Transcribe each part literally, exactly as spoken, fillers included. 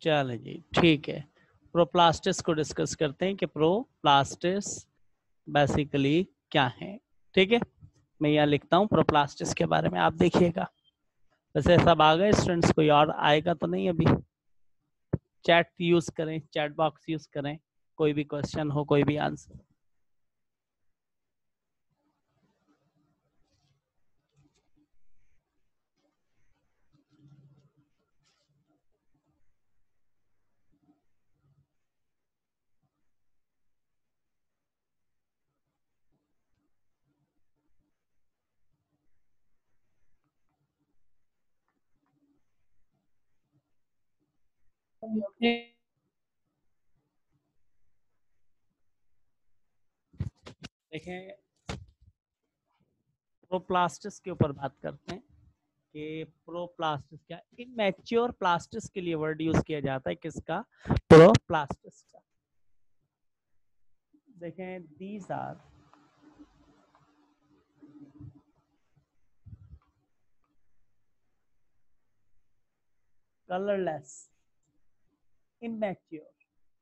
चलो जी ठीक है, प्रोप्लास्टिस को डिस्कस करते हैं कि प्रोप्लास्टिस बेसिकली क्या है। ठीक है, मैं यहाँ लिखता हूँ प्रोप्लास्टिस के बारे में, आप देखिएगा। वैसे सब आ गए स्टूडेंट्स, कोई और आएगा तो नहीं अभी? चैट यूज करें, चैट बॉक्स यूज करें, कोई भी क्वेश्चन हो, कोई भी आंसर। देखें, प्रोप्लास्टिस के ऊपर बात करते हैं कि प्रोप्लास्टिस क्या। इमेच्योर प्लास्टिस के लिए वर्ड यूज किया जाता है किसका? प्रोप्लास्टिस का। देखें, दीज आर कलरलेस इमेच्योर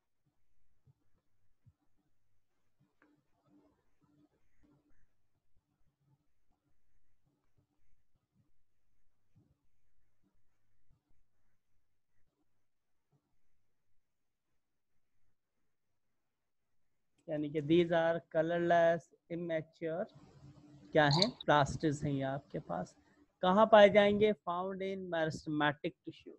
यानी कि दीज आर कलरलेस इमेच्योर क्या है? प्लास्टिस हैं ये आपके पास। कहाँ पाए जाएंगे? Found in meristematic tissues.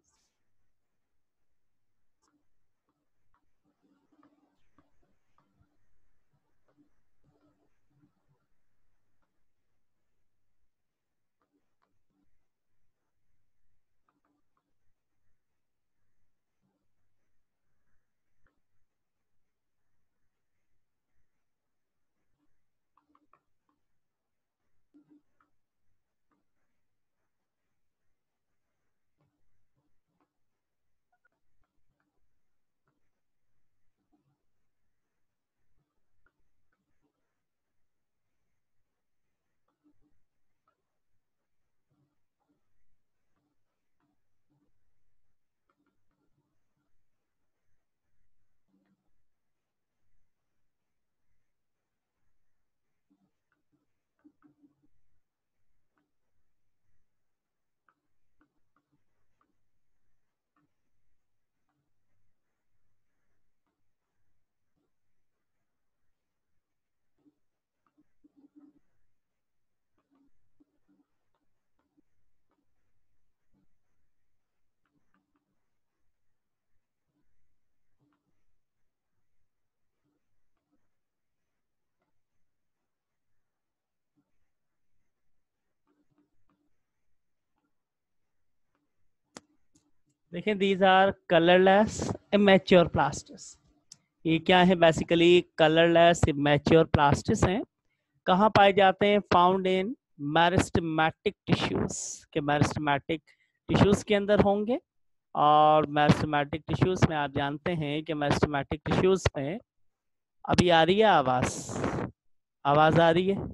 देखें, these are colourless immature plastids. ये क्या है? बेसिकली कलरलेस इमेच्योर प्लास्टिस हैं। कहाँ पाए जाते हैं? फाउंड इन मेरिस्टेमेटिक टिश्यूज के मेरिस्टेमेटिक टिश्यूज के अंदर होंगे। और मेरिस्टेमेटिक टिश्यूज में आप जानते हैं कि मेरिस्टेमेटिक टिश्यूज में अभी आ रही है आवाज? आवाज आ रही है?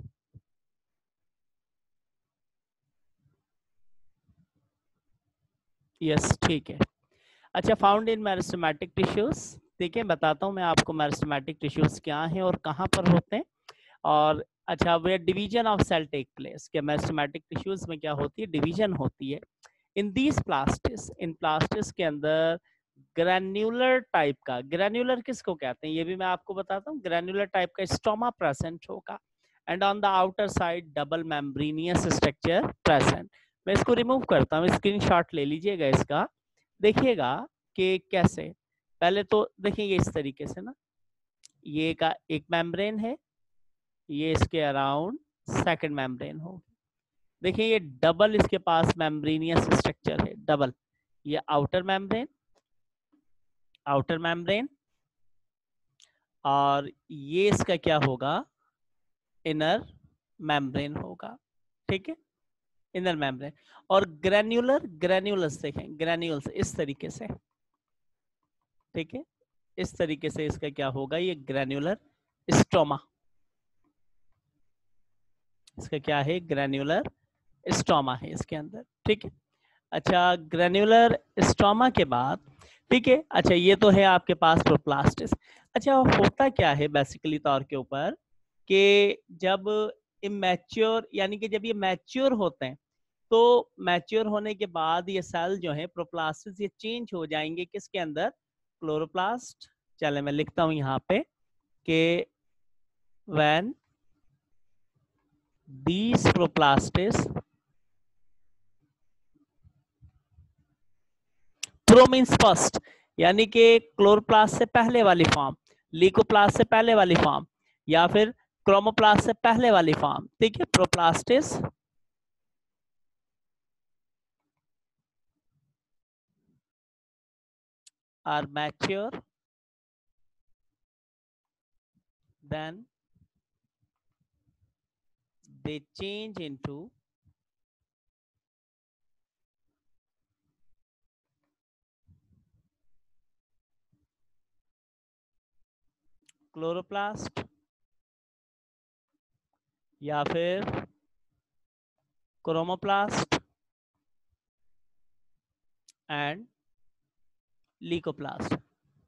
यस ठीक है। अच्छा, फाउंड इन मेरिस्टेमेटिक टिश्यूज। देखिए, बताता हूँ मैं आपको मेरिस्टेमेटिक टिश्यूज क्या हैं और कहाँ पर होते हैं। और अच्छा, वे division of cell take place के मेरिस्टेमेटिक टिश्यूज में क्या होती है? डिवीजन होती है। In these plastids, in plastids के अंदर ग्रैन्युलर टाइप का, ग्रैन्युलर किसको कहते हैं ये भी मैं आपको बताता हूँ। ग्रैन्युलर टाइप का स्टोमा प्रेजेंट होगा and on the outer side double membranous structure present. मैं इसको रिमूव करता हूँ, स्क्रीनशॉट ले लीजिएगा इसका। देखिएगा कि कैसे। पहले तो देखिए ये इस तरीके से ना, ये का एक मेम्ब्रेन है, ये इसके अराउंड सेकंड मेम्ब्रेन हो। देखिए ये डबल इसके पास मेम्ब्रेनियस स्ट्रक्चर है, डबल। ये आउटर मेम्ब्रेन, आउटर मेम्ब्रेन, और ये इसका क्या होगा? इनर मेम्ब्रेन होगा। ठीक है, इनर मेम्ब्रेन। और ग्रैन्युलर, ग्रैन्युलस देखें, ग्रैन्युल्स इस तरीके से। ठीक है, इस तरीके से इसका क्या होगा? ये ग्रैन्युलर स्टोमा, इसका क्या है? ग्रैन्युलर स्टोमा है इसके अंदर। ठीक है, अच्छा, ग्रैन्युलर स्टोमा के बाद ठीक है। अच्छा, ये तो है आपके पास प्रोप्लास्टिस। अच्छा, होता क्या है बेसिकली तौर के ऊपर कि जब इमैच्योर यानी कि जब ये मैच्योर होते हैं तो मैच्योर होने के बाद ये सेल जो है प्रोप्लास्टिस ये चेंज हो जाएंगे किसके अंदर, क्लोरोप्लास्ट। चले मैं लिखता हूं यहाँ पे कि when these proplastids, pro means first, यानी कि क्लोरोप्लास्ट से पहले वाली फॉर्म, लीकोप्लास्ट से पहले वाली फॉर्म, या फिर क्रोमोप्लास्ट से पहले वाली फॉर्म। ठीक है, proplastids are mature then they change into chloroplast या फिर क्रोमोप्लास्ट एंड लीकोप्लास्ट।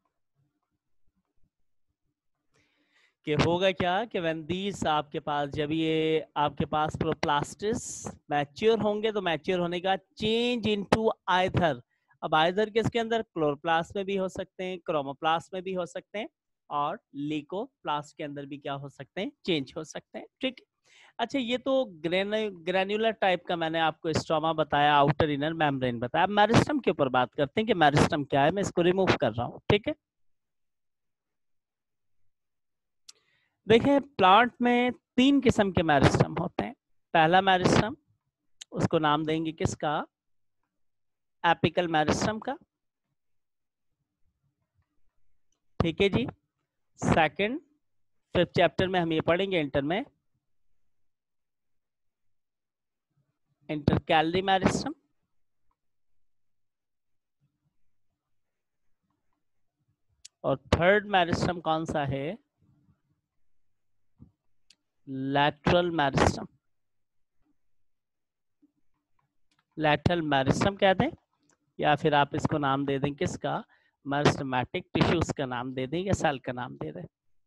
कि होगा क्या कि व्हेन दीस आपके पास जब ये आपके पास प्रोप्लास्टिस मैच्योर होंगे तो मैच्योर होने का चेंज इनटू आइदर, अब आइदर किसके अंदर, क्लोरोप्लास्ट में भी हो सकते हैं, क्रोमोप्लास्ट में भी हो सकते हैं, और लीकोप्लास्ट के अंदर भी क्या हो सकते हैं, चेंज हो सकते हैं। ठीक। अच्छा, ये तो ग्रेन्युलर टाइप का मैंने आपको स्ट्रोमा बताया, आउटर इनर मेम्ब्रेन बताया। मेरिस्टम के ऊपर बात करते हैं कि मेरिस्टम क्या है। मैं इसको रिमूव कर रहा हूँ। ठीक है, देखिए प्लांट में तीन किस्म के मेरिस्टम होते हैं। पहला मेरिस्टम, उसको नाम देंगे किसका, एपिकल मेरिस्टम का। ठीक है जी। सेकंड, फिफ्थ चैप्टर में हम ये पढ़ेंगे इंटर में, इंटरकैलरी मेरिस्टम। और थर्ड मेरिस्टम कौन सा है, लैटरल मेरिस्टम। लैटरल मेरिस्टम कहते हैं, या फिर आप इसको नाम दे दें किसका, मेरिस्टमैटिक टिश्यूज का नाम दे दें या सेल का नाम दे दें।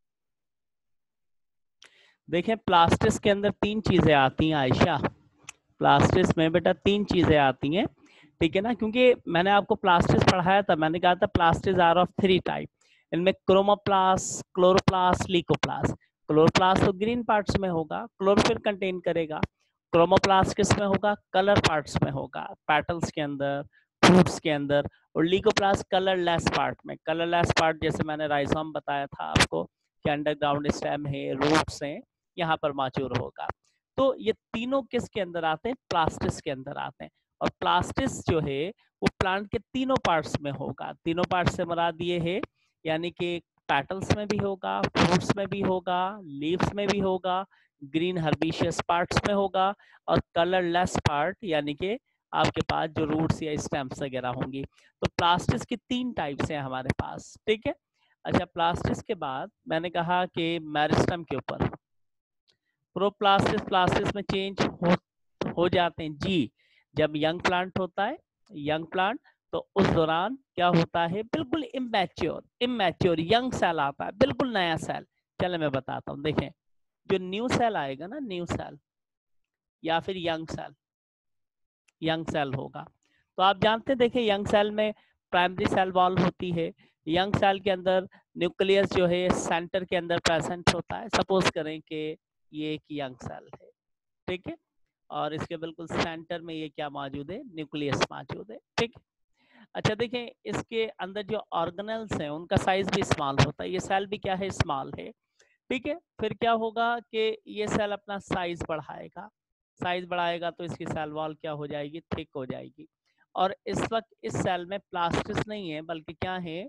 देखें प्लास्टिस के अंदर तीन चीजें आती हैं आयशा, प्लास्टिस में बेटा तीन चीजें आती हैं। ठीक है ना, क्योंकि मैंने आपको प्लास्टिस पढ़ाया था, मैंने कहा था plastids are of three type, इनमें क्रोमोप्लास्ट, क्लोरोप्लास्ट, लीकोप्लास्ट। क्लोरोप्लास्ट तो ग्रीन पार्ट्स में होगा, क्लोरोफिल कंटेन करेगा। क्रोमोप्लास्ट किस में होगा, कलर पार्ट्स में होगा, पेटल्स के अंदर, फ्रूट्स के अंदर। और लीकोप्लास्ट कलरलेस पार्ट में, कलरलेस पार्ट जैसे मैंने राइजोम बताया था आपको कि अंडरग्राउंड स्टेम है, रूट्स हैं, यहाँ पर मौजूद होगा। तो ये तीनों किसके अंदर आते हैं, प्लास्टिस के अंदर आते हैं। और प्लास्टिस जो है वो प्लांट के तीनों पार्ट्स में होगा। तीनों पार्ट्स से मुराद ये है यानी कि पेटल्स में भी होगा, फ्रूट्स में भी होगा, लीव्स में भी होगा, ग्रीन हर्बिशियस पार्ट्स में होगा, और कलरलेस पार्ट यानी कि आपके पास जो रूट्स या स्टेम्स वगैरह होंगी। तो प्लास्टिस की तीन टाइप्स हैं हमारे पास। ठीक है। अच्छा, प्लास्टिस के बाद मैंने कहा कि मेरिस्टम के ऊपर प्रोप्लास्टिस प्लास्टिस में चेंज हो हो जाते हैं जी। जब यंग प्लांट होता है, यंग प्लांट, तो उस दौरान क्या होता है, बिल्कुल इमैच्योर इमैच्योर यंग सेल आता है, बिल्कुल नया सेल। चलो मैं बताता हूँ, देखें जो न्यू सेल आएगा ना, न्यू सेल या फिर यंग सेल, यंग सेल होगा, तो आप जानते हैं देखिए यंग सेल में प्राइमरी सेल वॉल होती है। यंग सेल के अंदर न्यूक्लियस जो है सेंटर के अंदर प्रेजेंट होता है। सपोज करें कि ये एक यंग सेल है, ठीक है, और इसके बिल्कुल सेंटर में ये क्या मौजूद है, न्यूक्लियस मौजूद है। ठीक। अच्छा देखें, इसके अंदर जो ऑर्गेनल्स हैं उनका साइज भी स्मॉल होता है, ये सेल भी क्या है, स्मॉल है। ठीक है, फिर क्या होगा कि ये सेल अपना साइज बढ़ाएगा, साइज बढ़ाएगा तो इसकी सेल वॉल क्या हो जाएगी, थिक हो जाएगी। और इस वक्त इस सेल में प्लास्टिस नहीं है बल्कि क्या है,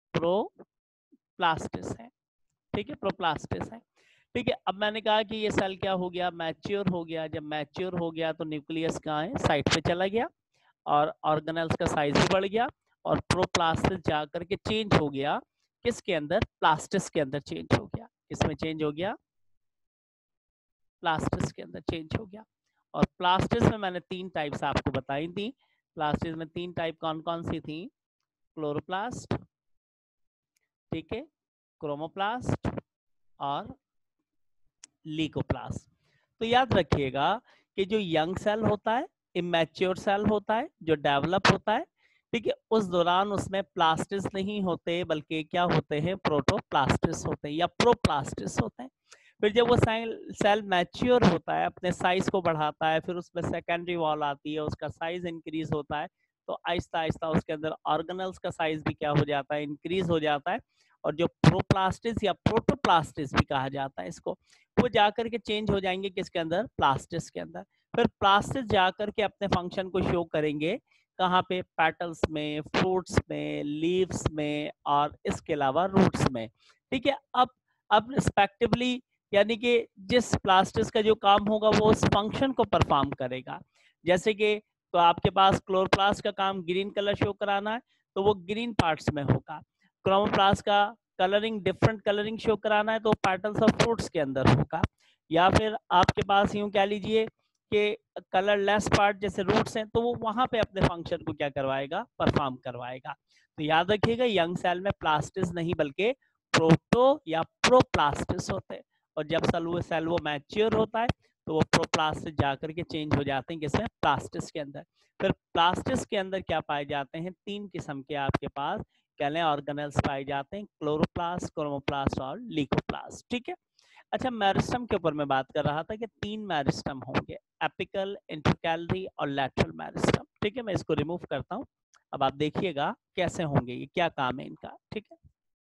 प्रोप्लास्टिस है। ठीक है, प्रोप्लास्टिस है। ठीक है, अब मैंने कहा कि ये सेल क्या हो गया, मैच्योर हो गया। जब मैच्योर हो गया तो न्यूक्लियस कहाँ है, साइड पे चला गया, और ऑर्गेनल्स का साइज भी बढ़ गया, और प्रोप्लास्टिस जाकर के चेंज हो गया किसके अंदर, प्लास्टिस के अंदर चेंज हो गया। किसमें चेंज हो गया, प्लास्टिस के अंदर चेंज हो गया। और प्लास्टिस में मैंने तीन टाइप्स आपको बताई थी। प्लास्टिस में तीन टाइप कौन कौन सी थी, क्लोरोप्लास्ट, ठीक है, क्रोमोप्लास्ट और लीकोप्लास्ट। तो याद रखिएगा कि जो यंग सेल होता है, इमैच्योर सेल होता है, जो डेवलप होता है, ठीक है, उस दौरान उसमें प्लास्टिस नहीं होते बल्कि क्या होते हैं, प्रोटोप्लास्टिस होते हैं या प्रोप्लास्टिस होते हैं। फिर जब वो सेल मैच्योर होता है, अपने साइज को बढ़ाता है, फिर उसमें सेकेंडरी वॉल आती है, उसका साइज इंक्रीज होता है, तो आहिस्ता आहिस्ता उसके अंदर ऑर्गेनल्स का साइज भी क्या हो जाता है, इंक्रीज हो जाता है। और जो प्रोप्लास्टिस या प्रोटोप्लास्टिस भी कहा जाता है इसको, वो जाकर के चेंज हो जाएंगे किसके अंदर, प्लास्टिस के अंदर। फिर प्लास्टिस जाकर के अपने फंक्शन को शो करेंगे कहाँ पे, पेटल्स में, फ्रूट्स में, लीव्स में और इसके अलावा रूट्स में, ठीक है। अब अब रिस्पेक्टिवली यानी कि जिस प्लास्टिस का जो काम होगा वो उस फंक्शन को परफॉर्म करेगा। जैसे कि तो आपके पास क्लोरोप्लास्ट का काम ग्रीन कलर शो कराना है, तो वो ग्रीन पार्ट्स में होगा। क्रोमोप्लास्ट का कलरिंग, डिफरेंट कलरिंग शो कराना है, तो पेटल्स ऑफ फ्रूट्स के अंदर होगा। या फिर आपके पास यूं कह लीजिए कि कलर लेस पार्ट जैसे रूट्स हैं, तो वो वहां पे अपने फंक्शन को क्या करवाएगा, परफॉर्म करवाएगा। तो याद रखिएगा यंग सेल में प्लास्टिस नहीं बल्कि प्रोटो या प्रोप्लास्टिस होते हैं। और जब सेल वो सेल वो मैच्योर होता है तो वो प्रोप्लास्टिस जाकर के चेंज हो जाते हैं किसमें, प्लास्टिस के अंदर। फिर प्लास्टिस के अंदर क्या पाए जाते हैं, तीन किस्म के आपके पास कैले ऑर्गेनल्स पाए जाते हैं, क्लोरोप्लास्ट, क्रोमोप्लास्ट और लीकोप्लास्ट, ठीक है। अच्छा, मेरिस्टम के ऊपर मैं बात कर रहा था कि तीन मेरिस्टम होंगे, एपिकल, इंटरकैलरी और लैटरल मेरिस्टम, ठीक है। मैं इसको रिमूव करता हूं, अब आप देखिएगा कैसे होंगे, ये क्या काम है इनका, ठीक है।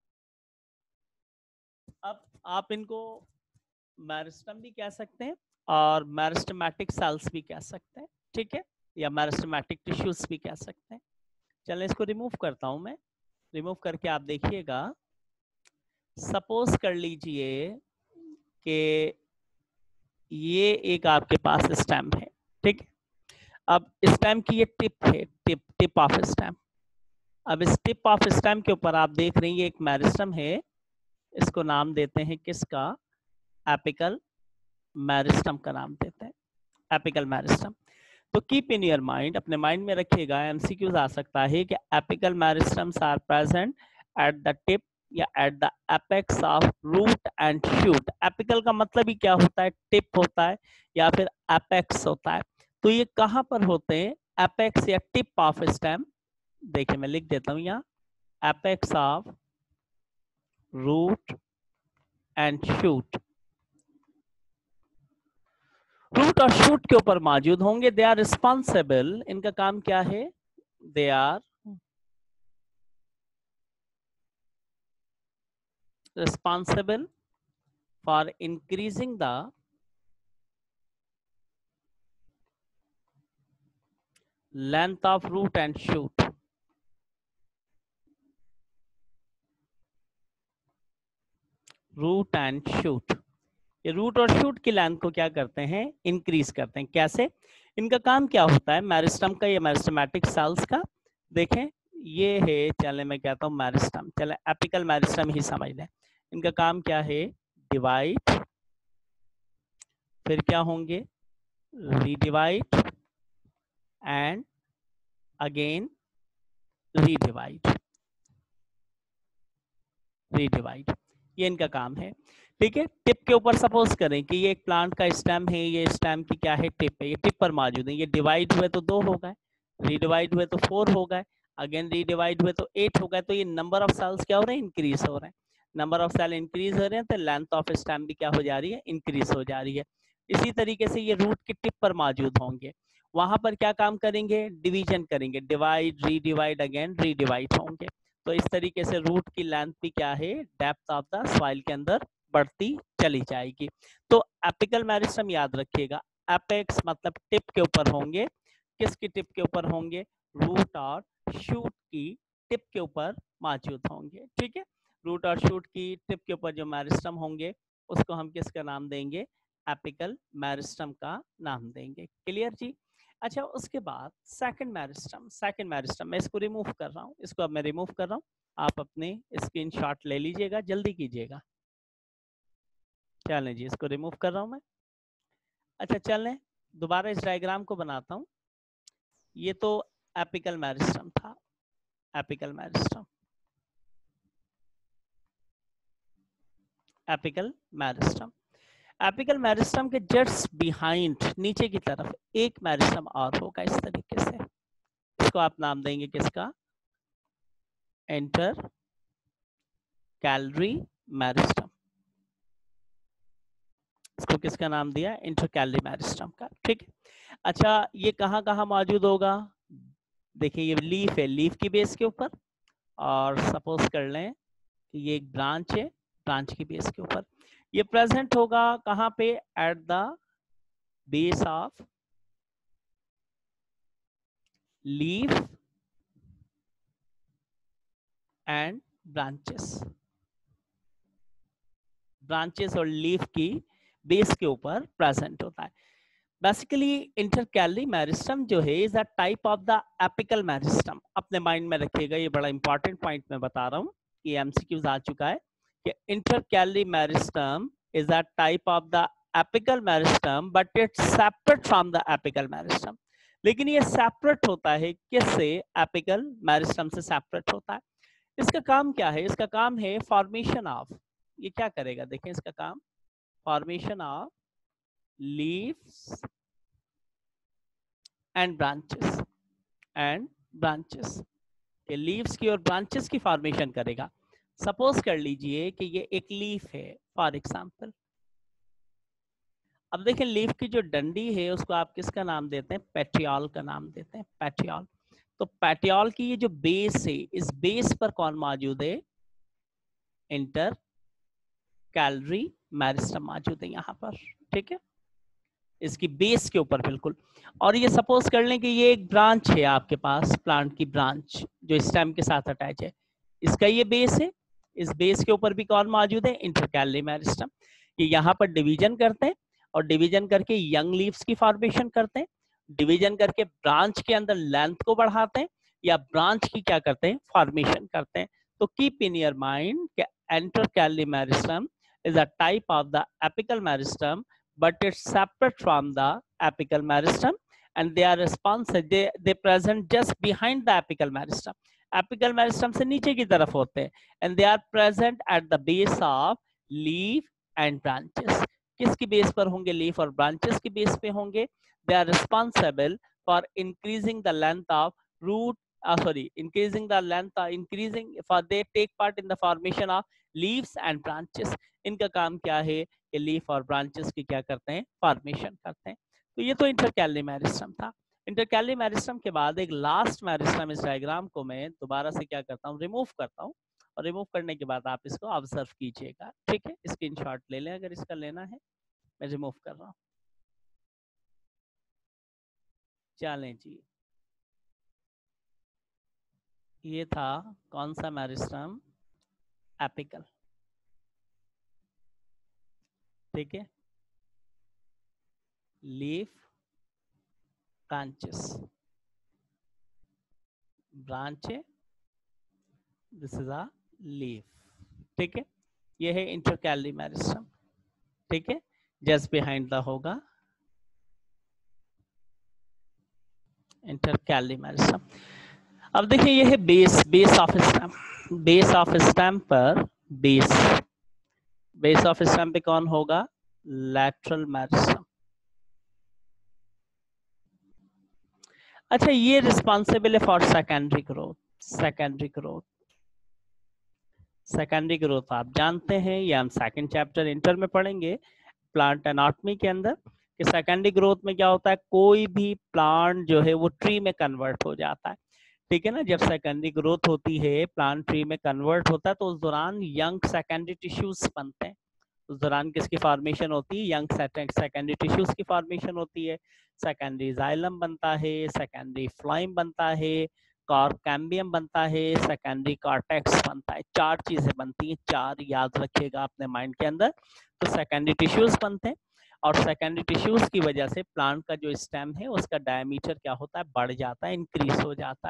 अब आप इनको मेरिस्टम भी कह सकते हैं और मेरिस्टमैटिक सेल्स भी कह सकते हैं, ठीक है, या मेरिस्टमैटिक टिश्यूज भी कह सकते हैं। चलिए इसको रिमूव करता हूं मैं। रिमूव करके आप देखिएगा, सपोज कर लीजिए कि ये एक आपके पास स्टेम है, ठीक है। अब स्टेम की ये टिप है, टिप टिप ऑफ स्टेम। अब इस टिप ऑफ स्टेम के ऊपर आप देख रहे हैं ये एक मेरिस्टम है, इसको नाम देते हैं किसका, एपिकल मेरिस्टम का नाम देते हैं, एपिकल मेरिस्टम। तो कीप इन योर माइंड, अपने माइंड में रखिएगा, एमसीक्यूज आ सकता है कि apical meristems are present at the tip या at the apex of root and shoot. Apical का मतलब ही क्या होता है, टिप होता है या फिर एपेक्स होता है। तो ये कहां पर होते हैं, एपेक्स या टिप ऑफ स्टेम। देखिए मैं लिख देता हूं यहाँ, apex of root and shoot. Root और शूट के ऊपर मौजूद होंगे। दे आर रिस्पॉन्सिबल, इनका काम क्या है, they are responsible for increasing the length of root and shoot। Root and shoot, ये रूट और शूट की लेंथ को क्या करते हैं, इंक्रीज करते हैं। कैसे, इनका काम क्या होता है, मेरिस्टम का या मेरिस्टमैटिक सेल्स का। देखें ये है, चले मैं कहता हूँ मेरिस्टम, चले एपिकल मेरिस्टम ही समझ लें। इनका काम क्या है, डिवाइड, फिर क्या होंगे, redivide and again redivide, redivide, ये इनका काम है, ठीक है। टिप के ऊपर सपोज करें कि ये एक प्लांट का स्टेम है, ये स्टेम की क्या है, टिप है, ये टिप पर मौजूद है। ये डिवाइड हुए तो दो हो गए, रीडिवाइड हुए तो फोर हो गए, अगेन रीडिवाइड हुए तो एट हो गए। तो ये नंबर ऑफ सेल्स क्या हो रहे हैं, इंक्रीज हो रहे हैं। नंबर ऑफ सेल इंक्रीज हो रहे हैं तो लेंथ ऑफ स्टेम भी क्या हो जा रही है, इंक्रीज हो जा रही है। इसी तरीके से ये रूट की टिप पर मौजूद होंगे, वहां पर क्या काम करेंगे, डिवीजन करेंगे, डिवाइड, रीडिवाइड, अगेन रीडिवाइड होंगे। तो इस तरीके से रूट की लेंथ भी क्या है, डेप्थ ऑफ द सॉइल के अंदर बढ़ती चली जाएगी। तो एपिकल मेरिस्टम याद रखिएगा, एपेक्स मतलब टिप के ऊपर होंगे, किसकी टिप के ऊपर होंगे, रूट और शूट की टिप के ऊपर मौजूद होंगे, ठीक है। रूट और शूट की टिप के ऊपर जो मेरिस्टम होंगे उसको हम किसका नाम देंगे, एपिकल मेरिस्टम का नाम देंगे। क्लियर जी। अच्छा, उसके बाद सेकंड मेरिस्टम, सेकंड मेरिस्टम मैं इसको रिमूव कर रहा हूँ, इसको अब मैं रिमूव कर रहा हूँ, आप अपने स्क्रीनशॉट ले लीजिएगा, जल्दी कीजिएगा। चलें जी, इसको रिमूव कर रहा हूँ मैं। अच्छा चलें दोबारा इस डायग्राम को बनाता हूँ। ये तो एपिकल मेरिस्टम था, apical meristem, apical meristem. Apical meristem के जस्ट बिहाइंड नीचे की तरफ एक मेरिस्टम और होगा इस तरीके से, इसको आप नाम देंगे किसका, इंटर कैलरी मेरिस्टम। इसको किसका नाम दिया, इंटर कैलरी मेरिस्टम का, ठीक है। अच्छा ये कहाँ कहाँ मौजूद होगा, देखिए ये लीफ है, लीफ की बेस के ऊपर, और सपोज कर लें कि ये एक ब्रांच है, ब्रांच की बेस के ऊपर। ये प्रेजेंट होगा कहाँ पे, at the base of leaf and branches, branches और लीफ की बेस के ऊपर प्रेजेंट होता है। बेसिकली इंटरकैलरी मेरिस्टम जो है is a type of the apical meristem. अपने माइंड में रखिएगा, ये बड़ा इंपॉर्टेंट पॉइंट मैं बता रहा हूँ, ये एमसीक्यूज आ चुका है कि intercalary meristem is a type of the apical meristem but it's separate from the apical meristem. लेकिन ये सेपरेट होता है किससे, एपिकल मेरिस्टम से सेपरेट होता है। इसका काम क्या है, इसका काम है फॉर्मेशन ऑफ, ये क्या करेगा देखें इसका काम, formation of leaves and branches, and branches के लीव्स की और ब्रांचेस की फॉर्मेशन करेगा। सपोज कर लीजिए कि ये एक लीफ है फॉर एग्जांपल। अब देखें लीफ की जो डंडी है उसको आप किसका नाम देते हैं, पेटियोल का नाम देते हैं, पेटियोल। तो पेटियोल की ये जो बेस है, इस बेस पर कौन मौजूद है, इंटर कैलरी मेरिस्टम मौजूद है यहाँ पर, ठीक है, इसकी बेस के ऊपर बिल्कुल। और ये सपोज कर लें कि ये एक ब्रांच है आपके पास, प्लांट की ब्रांच जो स्टेम के साथ अटैच है, इसका ये बेस है, इस बेस के ऊपर भी कौन मौजूद है, इंटरकैलरी मेरिस्टम। ये यहाँ पर डिवीजन करते हैं और डिवीजन करके यंग लीव्स की फॉर्मेशन करते हैं, डिवीजन करके ब्रांच के अंदर लेंथ को बढ़ाते हैं, या ब्रांच की क्या करते हैं, फॉर्मेशन करते हैं। तो कीप इन योर माइंड कि intercalary meristem is a type of the apical meristem, but it's separate from the apical meristem, and they are responsive, they they present just behind the apical meristem, apical meristem से नीचे की तरफ होते हैं, and they are present at the base of leaf and branches। किसकी base पर होंगे, leaf और ब्रांचेस की बेस पे होंगे। they are responsible for increasing the length of root uh, sorry increasing the length uh, increasing for they take part in the formation of leaves and branches। इनका काम क्या है कि लीफ और ब्रांचेस की क्या करते हैं, फॉर्मेशन करते हैं। तो ये तो इंटरकैलरी मेरिस्टम था। इंटरकैलरी मेरिस्टम के बाद एक लास्ट मेरिस्टम, इस डायग्राम को मैं दोबारा से क्या करता हूँ, रिमूव करता हूँ, और रिमूव करने के बाद आप इसको ऑब्जर्व कीजिएगा, ठीक है। स्क्रीनशॉट ले लें अगर इसका लेना है, मैं रिमूव कर रहा हूँ। चलें जी, ये था कौन सा मेरिस्टम, एपिकल, ठीक है, लीफ, ब्रांचेस, ब्रांच है, दिस इज अ लीफ, ठीक है। ये है इंटरकैलरी मेरिस्टम, ठीक है, जस्ट बिहाइंड द होगा इंटरकैलरी मेरिस्टम। अब देखिए ये है base, base of stem, base of stem पर बेस, बेस ऑफ स्टेम पे कौन होगा, लैटरल मेरिस्टम। अच्छा ये रिस्पॉन्सिबल है for secondary growth, secondary growth, secondary growth आप जानते हैं, ये हम सेकंड चैप्टर इंटर में पढ़ेंगे प्लांट एनाटॉमी के अंदर, कि सेकेंडरी ग्रोथ में क्या होता है, कोई भी प्लांट जो है वो ट्री में कन्वर्ट हो जाता है, ठीक है ना। जब सेकेंडरी ग्रोथ होती है, प्लांट ट्री में कन्वर्ट होता है, तो उस दौरान यंग सेकेंडरी टिश्यूज बनते हैं। उस दौरान किसकी फॉर्मेशन होती है, यंग सेकेंडरी टिश्यूज की फॉर्मेशन होती है, सेकेंडरी जाइलम बनता है, सेकेंडरी फ्लोएम बनता है, कॉर्कैम्बियम बनता है, सेकेंडरी कॉर्टेक्स बनता है। चार चीजें बनती हैं, चार याद रखिएगा अपने माइंड के अंदर। तो सेकेंडरी टिश्यूज बनते हैं, और सेकेंडरी टिश्यूज की वजह से प्लांट का जो स्टेम है उसका डायमीटर क्या होता है, बढ़ जाता है, इंक्रीज हो जाता है।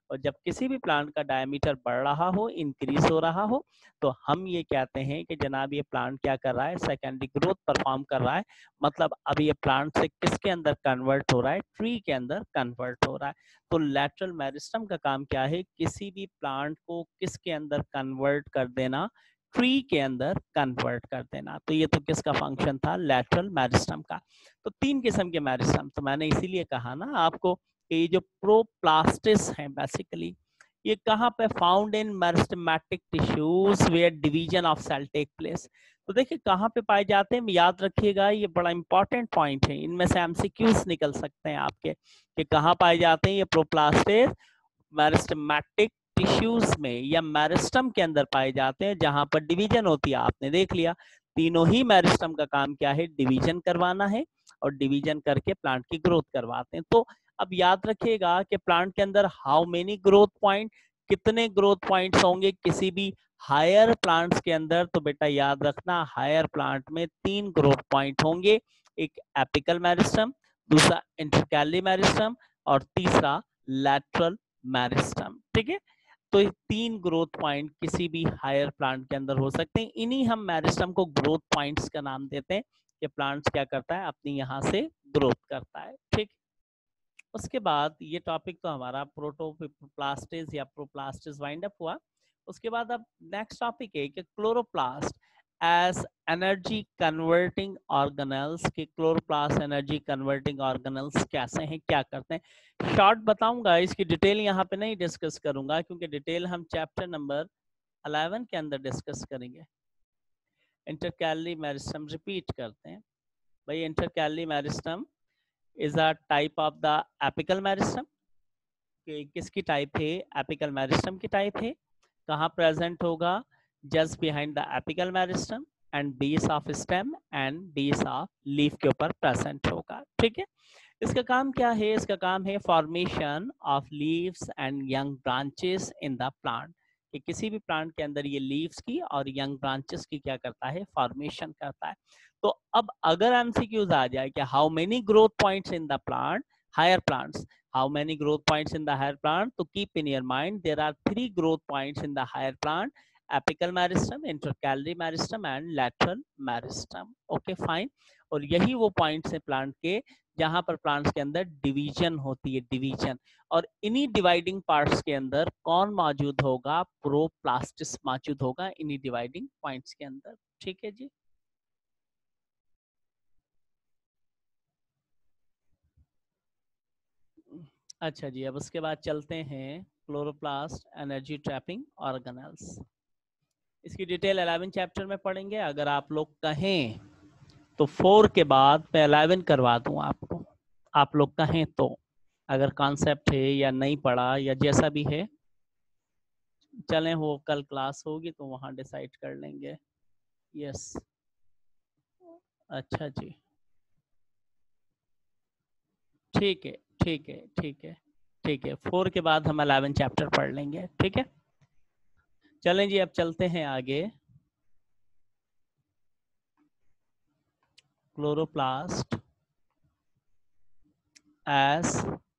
और जब किसी भी प्लांट का डायमीटर बढ़ रहा हो, इंक्रीज हो रहा हो, तो हम ये कहते हैं कि जनाब ये प्लांट क्या कर रहा है, सेकेंडरी ग्रोथ परफॉर्म कर रहा है। मतलब अब ये प्लांट से किसके अंदर कन्वर्ट हो रहा है, ट्री के अंदर कन्वर्ट हो रहा है। तो लैटरल मेरिस्टम का काम क्या है, किसी भी प्लांट को किसके अंदर कन्वर्ट कर देना, ट्री के अंदर कन्वर्ट कर देना। तो ये तो किसका फंक्शन था, लैटरल मेरिस्टम का। तो तीन किस्म के मेरिस्टम, तो मैंने इसीलिए कहा ना आपको कि ये जो प्रोप्लास्टिस है बेसिकली, ये कहाँ पे found in meristematic tissues where division of cell take place. तो देखिए कहाँ पे पाए जाते हैं, याद रखिएगा, ये बड़ा इंपॉर्टेंट पॉइंट है, इनमें से एमसीक्यूज निकल सकते हैं आपके कि कहाँ पाए जाते हैं ये प्रोप्लास्टिस, मेरिस्टेमेटिक टिश्यूज में या मेरिस्टम के अंदर पाए जाते हैं जहां पर डिवीजन होती है। आपने देख लिया तीनों ही मेरिस्टम का काम क्या है, डिवीजन करवाना है, और डिवीजन करके प्लांट की ग्रोथ करवाते हैं। तो अब याद रखिएगा कि प्लांट के अंदर हाउ मेनी ग्रोथ पॉइंट, कितने ग्रोथ पॉइंट्स होंगे किसी भी हायर प्लांट्स के अंदर। तो बेटा याद रखना, हायर प्लांट में तीन ग्रोथ पॉइंट होंगे, एक एपिकल मेरिस्टम, दूसरा इंटरकैली मेरिस्टम, और तीसरा लैटरल मेरिस्टम। ठीक है, तो ये तीन ग्रोथ पॉइंट किसी भी हायर प्लांट के अंदर हो सकते हैं। इन्हीं हम मेरिस्टम को ग्रोथ पॉइंट्स का नाम देते हैं कि प्लांट्स क्या करता है, अपनी यहाँ से ग्रोथ करता है। ठीक, उसके बाद ये टॉपिक तो हमारा प्रोटोप्लास्टिस या प्रोप्लास्टिस वाइंड अप हुआ। उसके बाद अब नेक्स्ट टॉपिक है कि chloroplast as energy converting organelles. कि क्लोरोप्लास्ट एनर्जी कन्वर्टिंग ऑर्गेनेल्स कैसे हैं, क्या करते हैं, शॉर्ट बताऊंगा, इसकी डिटेल यहाँ पे नहीं डिस्कस करूंगा क्योंकि डिटेल हम चैप्टर नंबर इलेवन के अंदर डिस्कस करेंगे। इंटरकैली मेरिस्टम रिपीट करते हैं भाई, intercalary meristem is a type of the apical meristem. किसकी टाइप है, एपिकल मेरिस्टम की टाइप है। कहाँ प्रेजेंट होगा, just behind the apical meristem and base of stem and base of leaf के ऊपर प्रेजेंट होगा। ठीक है, इसका काम क्या है, इसका काम है formation of leaves and young branches in the plant. कि किसी भी प्लांट के अंदर ये लीव्स की और यंग ब्रांचेस की क्या करता है, फॉर्मेशन करता है। तो अब अगर एमसीक्यूज आ जाए कि how many growth points in the plant, higher plants, how many growth points in the higher plant, to keep in your mind there are three growth points in the higher plant: apical meristem, intercalary meristem and lateral meristem. okay fine, और यही वो points हैं plant के जहां पर plants के अंदर division होती है, डिवीजन। और इन्हीं डिवाइडिंग पार्ट्स के अंदर कौन मौजूद होगा, प्रोप्लास्टिस मौजूद होगा इन्हीं डिवाइडिंग पॉइंट्स के अंदर। ठीक है जी, अच्छा जी, अब उसके बाद चलते हैं क्लोरोप्लास्ट एनर्जी ट्रैपिंग ऑर्गेनेल्स। इसकी डिटेल इलेवन चैप्टर में पढ़ेंगे। अगर आप लोग कहें तो फोर के बाद मैं इलेवन करवा दूं आपको, आप लोग कहें तो। अगर कॉन्सेप्ट है या नहीं पढ़ा या जैसा भी है, चलें वो कल क्लास होगी तो वहाँ डिसाइड कर लेंगे। यस, अच्छा जी, ठीक है ठीक है ठीक है ठीक है, फोर के बाद हम इलेवन चैप्टर पढ़ लेंगे। ठीक है, चलें जी, अब चलते हैं आगे। Chloroplast as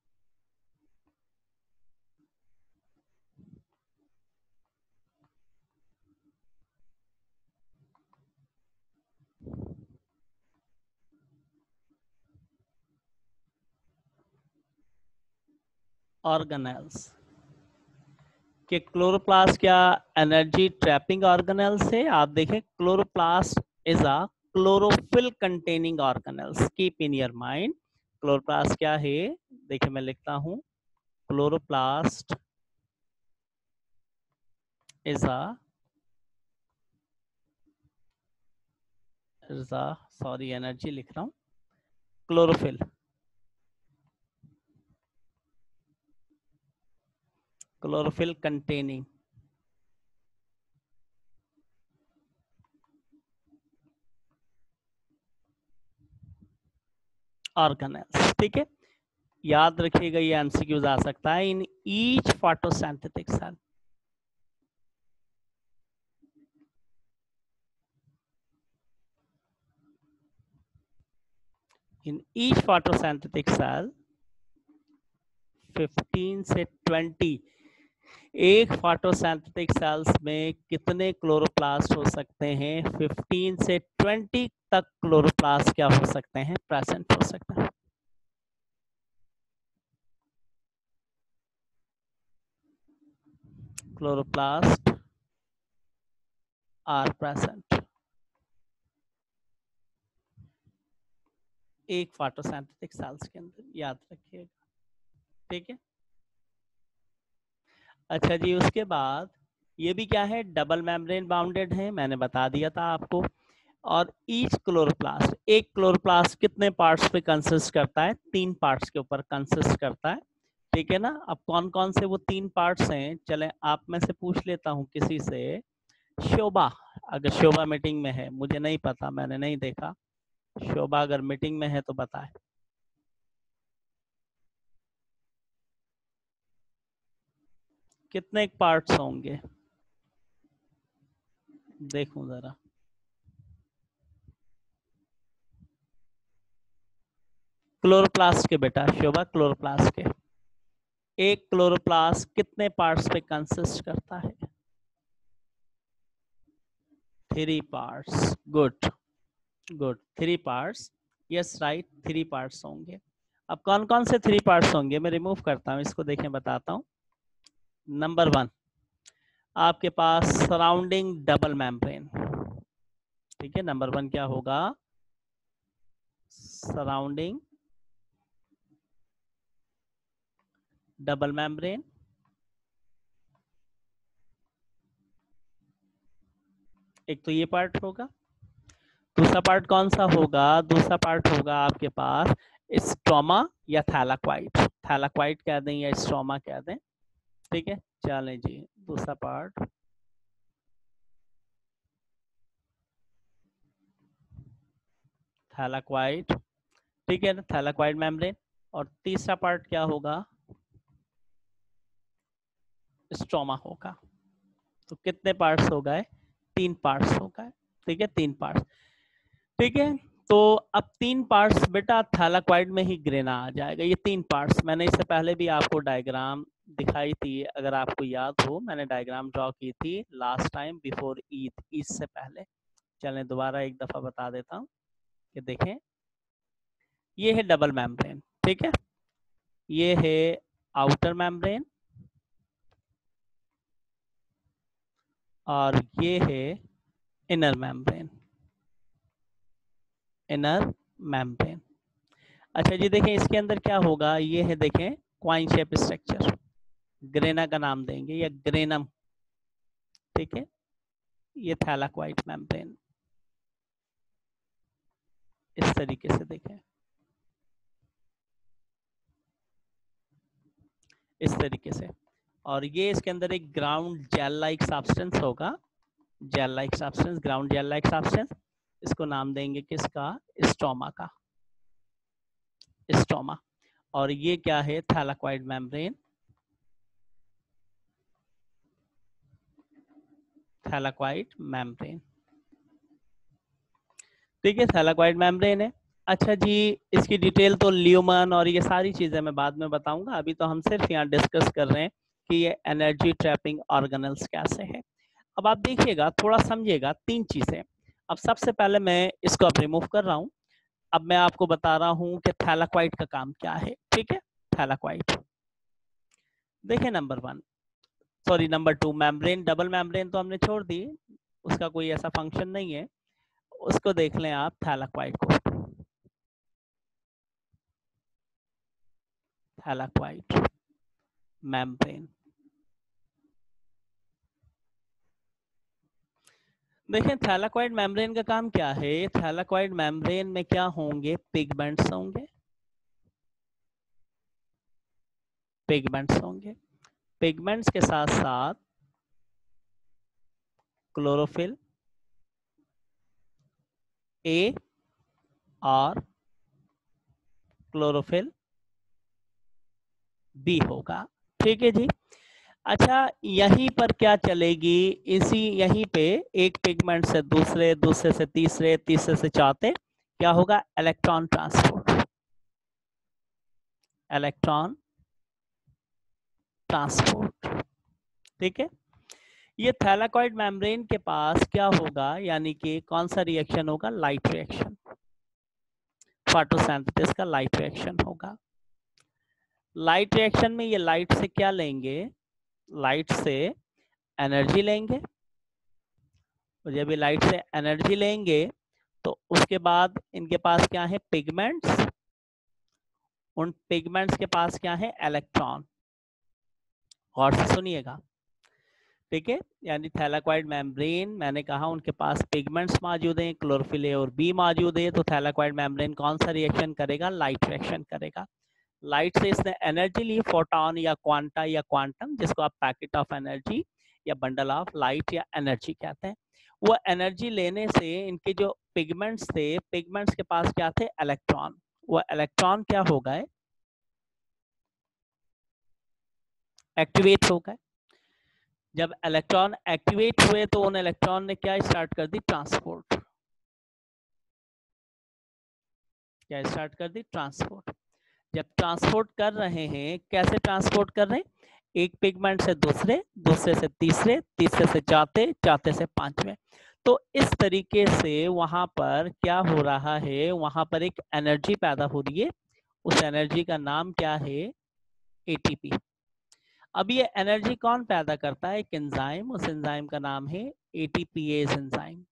organelles. कि क्लोरोप्लास्ट क्या एनर्जी ट्रैपिंग ऑर्गेनेल्स है। आप देखें, chloroplast is a chlorophyll containing organelles, keep in your mind. Chloroplast क्या है, देखिए मैं लिखता हूं, chloroplast is a is a sorry energy लिख रहा हूं, क्लोरोफिल क्लोरोफिल कंटेनिंग ऑर्गेनेल्स। ठीक है, याद रखिएगा ये एमसीक्यूज आ सकता है। In each photosynthetic cell, in each photosynthetic cell fifteen से ट्वेंटी, एक फोटोसिंथेटिक सेल्स में कितने क्लोरोप्लास्ट हो सकते हैं? फिफ्टीन से ट्वेंटी तक क्लोरोप्लास्ट क्या हो सकते हैं? प्रेजेंट हो सकते हैं। क्लोरोप्लास्ट आर प्रेजेंट एक फोटोसिंथेटिक सेल्स के अंदर, याद रखिएगा, ठीक है। अच्छा जी, उसके बाद ये भी क्या है? डबल मेम्ब्रेन बाउंडेड है, मैंने बता दिया था आपको। और ईच क्लोरोप्लास्ट, एक क्लोरोप्लास्ट कितने पार्ट्स पे कंसिस्ट करता है? तीन पार्ट्स के ऊपर कंसिस्ट करता है, ठीक है ना। अब कौन कौन से वो तीन पार्ट्स हैं, चले आप में से पूछ लेता हूँ किसी से। शोभा, अगर शोभा मीटिंग में है, मुझे नहीं पता, मैंने नहीं देखा। शोभा अगर मीटिंग में है तो बताए। कितने पार्ट्स होंगे? देखूं जरा। क्लोरोप्लास्ट के बेटा, शोभा क्लोरोप्लास्ट के, एक क्लोरोप्लास्ट कितने पार्ट्स पे कंसिस्ट करता है? Three parts. Good good, three parts, yes right, three parts होंगे। अब कौन कौन से थ्री पार्ट्स होंगे? मैं रिमूव करता हूं इसको, देखें बताता हूं। नंबर वन, आपके पास सराउंडिंग डबल मेम्ब्रेन, ठीक है। नंबर वन क्या होगा? Surrounding double membrane. एक तो ये पार्ट होगा। दूसरा पार्ट कौन सा होगा? दूसरा पार्ट होगा आपके पास स्ट्रोमा या थैलाक्वाइट। थैलाक्वाइट कह दें या स्ट्रोमा कह दें, ठीक है। चलें जी, दूसरा पार्ट थैलाक्वाइट, ठीक है ना, थैलाक्वाइट मेम्ब्रेन। और तीसरा पार्ट क्या होगा? स्ट्रोमा होगा। तो कितने पार्ट्स हो गए? तीन पार्ट्स हो गए, ठीक है, तीन पार्ट्स, ठीक है। तो अब तीन पार्ट्स बेटा थैलाक्वाइड में ही ग्रेना आ जाएगा। ये तीन पार्ट्स मैंने इससे पहले भी आपको डायग्राम दिखाई थी, अगर आपको याद हो, मैंने डायग्राम ड्रॉ की थी last time before Eid, Eid से पहले। चलें दोबारा एक दफा बता देता हूँ कि देखें, ये है डबल मेम्ब्रेन, ठीक है। ये है आउटर मेम्ब्रेन और ये है इनर मेम्ब्रेन, इनर मेम्ब्रेन। अच्छा जी, देखें इसके अंदर क्या होगा? ये है, देखें, क्वाइन शेप स्ट्रक्चर, ग्रेना का नाम देंगे या ग्रेनम, ठीक है। ये थैलाक्वाइट मेम्ब्रेन इस तरीके से देखें, इस तरीके से। और ये इसके अंदर एक ग्राउंड जेल लाइक सब्सटेंस होगा, gel like substance, ground gel like substance. इसको नाम देंगे किसका? स्ट्रोमा का, स्ट्रोमा। और ये क्या है? थैलाक्वाइड मेम्ब्रेन, थैलाक्वाइड मेम्ब्रेन, ठीक है, थैलाक्वाइड मेम्ब्रेन है। अच्छा जी, इसकी डिटेल तो ल्यूमन और ये सारी चीजें मैं बाद में बताऊंगा, अभी तो हम सिर्फ यहाँ डिस्कस कर रहे हैं कि ये एनर्जी ट्रैपिंग ऑर्गेनल्स कैसे है। अब आप देखिएगा, थोड़ा समझिएगा तीन चीजें। अब सबसे पहले मैं इसको अब रिमूव कर रहा हूँ। अब मैं आपको बता रहा हूँ कि थैलाक्वाइड का काम क्या है, ठीक है। थैलाक्वाइड देखिए, number one, sorry number two, membrane, double membrane तो हमने छोड़ दी, उसका कोई ऐसा फंक्शन नहीं है। उसको देख लें आप, थैलाक्वाइड को, थैलाक्वाइड मेम्ब्रेन। देखिए थैलाक्वाइड मेम्ब्रेन का काम क्या है? थैलाक्वाइड मेम्ब्रेन में क्या होंगे? पिगमेंट्स होंगे, पिगमेंट्स होंगे। पिगमेंट्स के साथ साथ क्लोरोफिल ए और क्लोरोफिल बी होगा, ठीक है जी। अच्छा, यहीं पर क्या चलेगी? इसी यहीं पे एक पिगमेंट से दूसरे, दूसरे से तीसरे, तीसरे से चौथे, क्या होगा? Electron transport, electron transport. ठीक है, ये थैलाकॉइड मेम्ब्रेन के पास क्या होगा, यानी कि कौन सा रिएक्शन होगा, लाइट रिएक्शन, फोटोसिंथेसिस का लाइट रिएक्शन होगा। लाइट रिएक्शन में ये लाइट से क्या लेंगे, लाइट से एनर्जी लेंगे, और जब ये लाइट से एनर्जी लेंगे तो उसके बाद इनके पास क्या है, पिगमेंट्स, उन पिगमेंट्स के पास क्या है, इलेक्ट्रॉन। और से सुनिएगा, ठीक है, यानी थैलाकॉइड मेम्ब्रेन, मैंने कहा उनके पास पिगमेंट्स मौजूद हैं, क्लोरोफिल ए और बी मौजूद है, तो थैलाकॉइड मेम्ब्रेन कौन सा रिएक्शन करेगा, लाइट रिएक्शन करेगा। लाइट से इसने एनर्जी ली, फोटॉन या क्वांटा या क्वांटम, जिसको आप पैकेट ऑफ एनर्जी या बंडल ऑफ लाइट या एनर्जी कहते हैं। वो एनर्जी लेने से इनके जो पिगमेंट्स थे, पिगमेंट्स के पास क्या थे, इलेक्ट्रॉन। वो इलेक्ट्रॉन क्या हो गए, एक्टिवेट हो गए। जब इलेक्ट्रॉन एक्टिवेट हुए तो उन इलेक्ट्रॉन ने क्या स्टार्ट कर दी, ट्रांसपोर्ट, क्या स्टार्ट कर दी, ट्रांसपोर्ट। जब ट्रांसपोर्ट कर रहे हैं, कैसे ट्रांसपोर्ट कर रहे हैं, एक पिगमेंट से दूसरे, दूसरे से तीसरे, तीसरे से चौथे, चौथे से पांचवें। तो इस तरीके से वहां पर क्या हो रहा है, वहां पर एक एनर्जी पैदा हो रही है, उस एनर्जी का नाम क्या है, एटीपी। अब ये एनर्जी कौन पैदा करता है, एक एंजाइम, उस एंजाइम का नाम है एटीपीएज एंजाइम।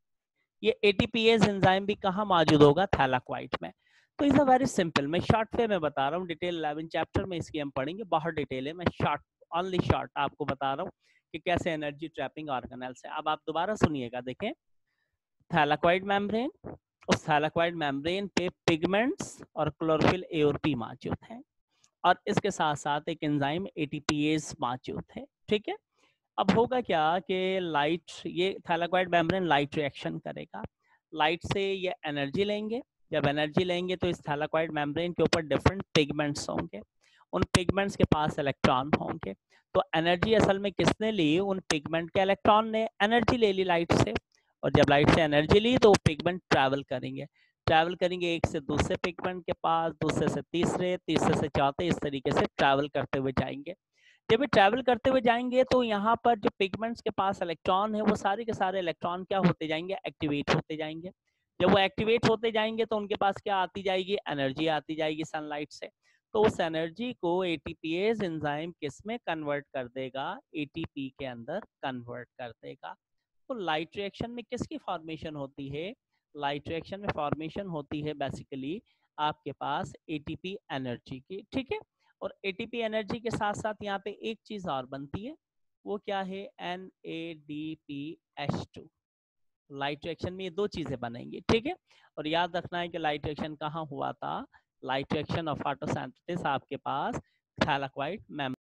ये एटीपीएज एंजाइम भी कहाँ मौजूद होगा, थैलाकॉइड में। तो इज अ वेरी सिंपल, मैं शॉर्ट वे में बता रहा हूँ, डिटेल इलेवन चैप्टर में इसकी हम पढ़ेंगे, बहुत डिटेल है, मैं शॉर्ट, ओनली शॉर्ट आपको बता रहा हूँ कि कैसे एनर्जी ट्रैपिंग ऑर्गेनेल्स है। अब आप दोबारा सुनिएगा, देखें, थैलाकॉइड मेम्ब्रेन, उस थैलाकॉइड मेम्ब्रेन पे पिगमेंट्स और क्लोरोफिल ए और बी मौजूद है, और इसके साथ साथ एक एंजाइम एटीपीएज मौजूद है। ठीक है, अब होगा क्या कि लाइट, ये थैलाकॉइड मेम्ब्रेन लाइट रिएक्शन करेगा, लाइट से ये एनर्जी लेंगे, जब एनर्जी लेंगे तो इस थैलाकॉइड मेम्ब्रेन के ऊपर डिफरेंट पिगमेंट्स होंगे, उन पिगमेंट्स के पास इलेक्ट्रॉन होंगे। तो एनर्जी असल में किसने ली, उन पिगमेंट के इलेक्ट्रॉन ने एनर्जी ले ली लाइट से, और जब लाइट से एनर्जी ली तो वो पिगमेंट ट्रैवल करेंगे, ट्रैवल करेंगे एक से दूसरे पिगमेंट के पास, दूसरे से तीसरे, तीसरे से चौथे, इस तरीके से ट्रैवल करते हुए जाएंगे। जब ये ट्रैवल करते हुए जाएंगे तो यहाँ पर जो पिगमेंट्स के पास इलेक्ट्रॉन है, वो सारे के सारे इलेक्ट्रॉन क्या होते जाएंगे, एक्टिवेट होते जाएंगे। जब वो एक्टिवेट होते जाएंगे तो उनके पास क्या आती जाएगी, एनर्जी आती जाएगी सनलाइट से। तो उस एनर्जी को एटीपीएज एंजाइम किस में कन्वर्ट कर देगा, एटीपी के अंदर कन्वर्ट कर देगा। तो लाइट रिएक्शन में किसकी फॉर्मेशन होती है, लाइट रिएक्शन में फॉर्मेशन होती है बेसिकली आपके पास एटीपी एनर्जी की। ठीक है, और एटीपी एनर्जी के साथ साथ यहाँ पे एक चीज और बनती है, वो क्या है, N A D P H two. Light reaction में ये दो चीजें बनेंगी। ठीक है, और याद रखना है कि लाइट रिएक्शन कहाँ हुआ था, लाइट रिएक्शन ऑफ फोटोसिंथेसिस आपके पास थैलाकॉइड मेम्ब्रेन